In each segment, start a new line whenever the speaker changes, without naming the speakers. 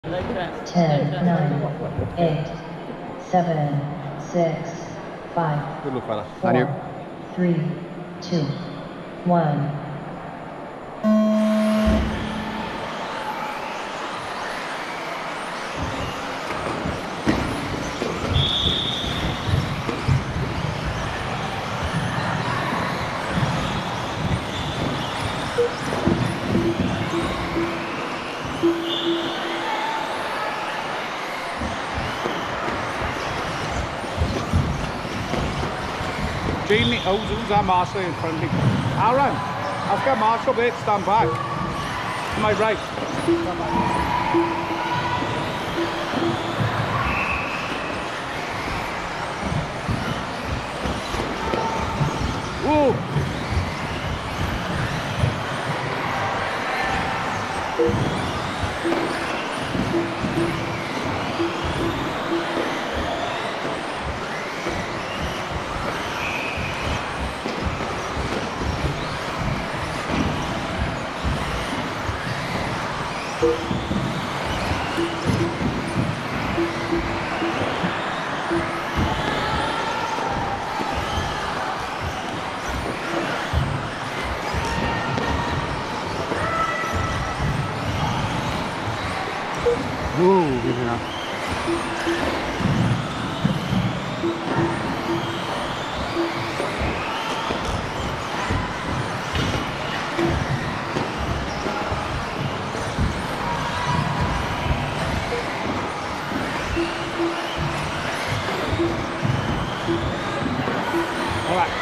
10, 9, 8, 7, 6, 5,
Good luck, fella.
4, 3, 2, 1.
Jamie, who's that marshal in front of me? Aaron, I've got marshal there, stand back. Am I right? Stand back. Whoa! Whoa, easy now. All right.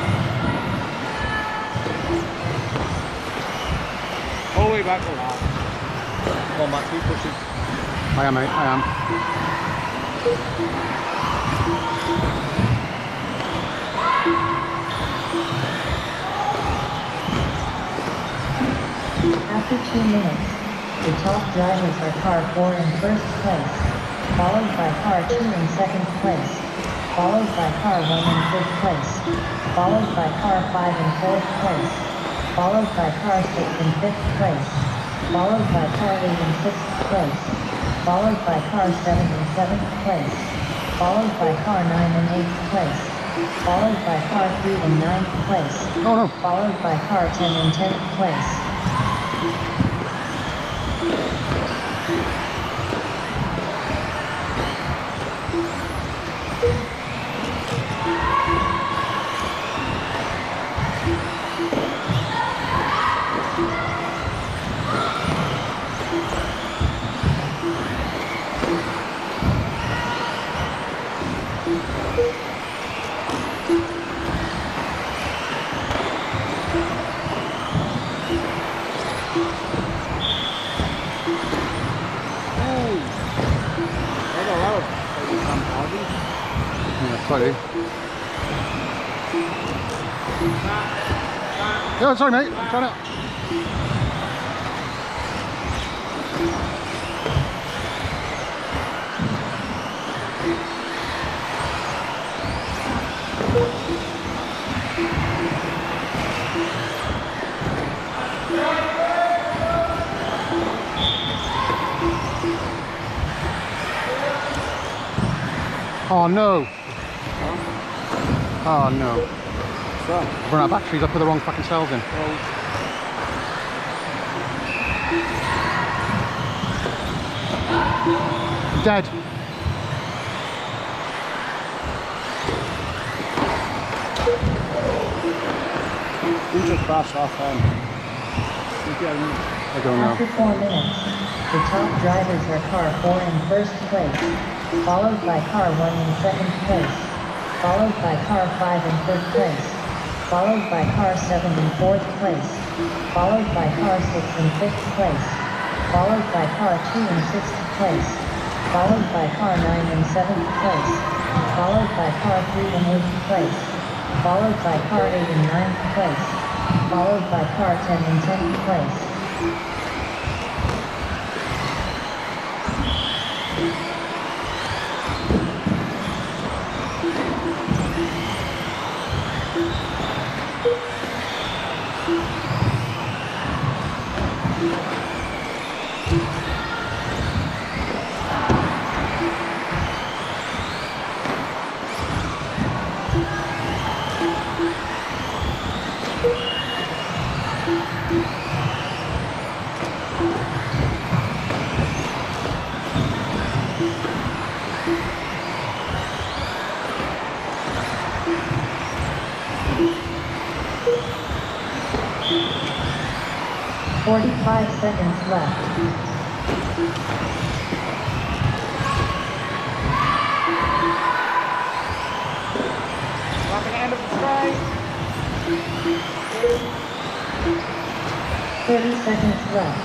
All the way back to that. Come on, Matt, keep pushing. I am, mate, I am.
After 2 minutes, the top drivers are car 4 in first place, followed by car 2 in second place, followed by car 1 in fifth place, followed by car 5 in fourth place, followed by car 6 in fifth place, followed by car 8 in sixth place, followed by car 7 in seventh place, followed by car 9 in eighth place, followed by car 3 in ninth place, followed by car 10 in 10th place.
Yeah, slightly. Yeah, sorry mate, I'm trying to... Oh no! Oh no. What's that? I've run out of batteries, I put the wrong fucking cells in. Oh. Dead. You just crashed off then. I don't know.
After 4 minutes, the top drivers are car 4 in first place, followed by car 1 in second place, followed by car 5 in third place, followed by car 7 in fourth place, followed by car 6 in fifth place, followed by car 2 in sixth place, followed by car 9 in seventh place, followed by car 3 in eighth place, followed by car 8 in ninth place, followed by car 10 in 10th place. 45 seconds left.
Wrapping end of the straight.
30 seconds left.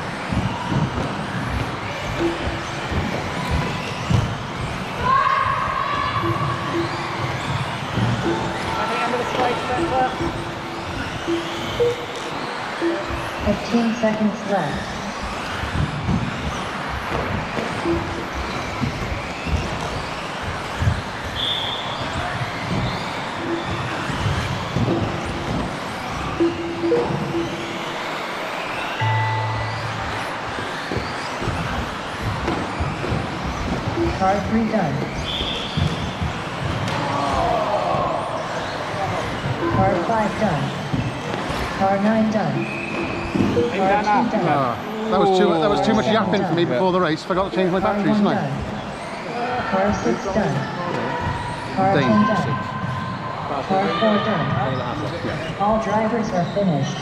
Wrapping end of the straight, centre.
15 seconds left. Car 3 done. Car 5 done. Car 9 done. Car 2 done.
That was too much yapping for me before the race. Forgot to change my
Car
batteries,
1
didn't I?
done. Car 6 done. Car 10 done. Car 4 done. All drivers are finished.